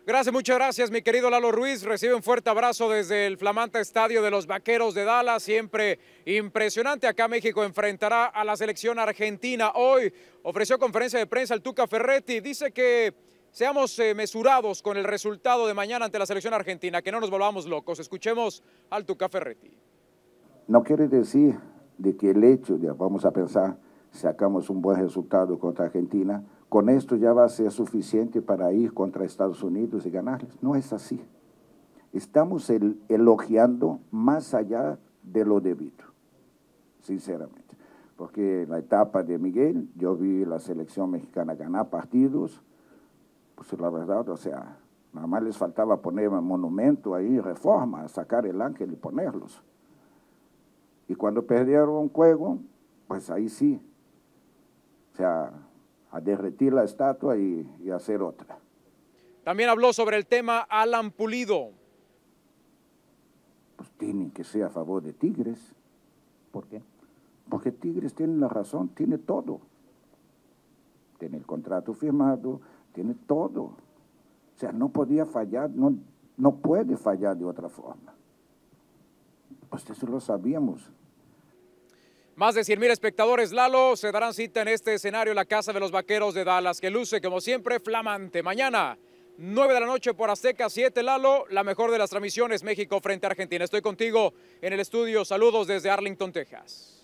Gracias, muchas gracias, mi querido Lalo Ruiz. Recibe un fuerte abrazo desde el flamante estadio de los Vaqueros de Dallas. Siempre impresionante. Acá México enfrentará a la selección argentina. Hoy ofreció conferencia de prensa el Tuca Ferretti. Dice que seamos mesurados con el resultado de mañana ante la selección argentina, que no nos volvamos locos. Escuchemos al Tuca Ferretti. No quiere decir de que el hecho de, vamos a pensar, sacamos un buen resultado contra Argentina, con esto ya va a ser suficiente para ir contra Estados Unidos y ganarles. No es así. Estamos elogiando más allá de lo debido, sinceramente. Porque en la etapa de Miguel, yo vi la selección mexicana ganar partidos, pues la verdad, o sea, nada más les faltaba poner un monumento ahí, Reforma, sacar el ángel y ponerlos. Y cuando perdieron un juego, pues ahí sí, o sea, a derretir la estatua y hacer otra. También habló sobre el tema Alan Pulido. Pues tienen que ser a favor de Tigres. ¿Por qué? Porque Tigres tiene la razón, tiene todo. Tiene el contrato firmado, tiene todo. O sea, no podía fallar, no puede fallar de otra forma. Pues eso lo sabíamos. Más de 100,000 espectadores, Lalo, se darán cita en este escenario, la Casa de los Vaqueros de Dallas, que luce, como siempre, flamante. Mañana, 9 de la noche por Azteca 7, Lalo, la mejor de las transmisiones, México frente a Argentina. Estoy contigo en el estudio. Saludos desde Arlington, Texas.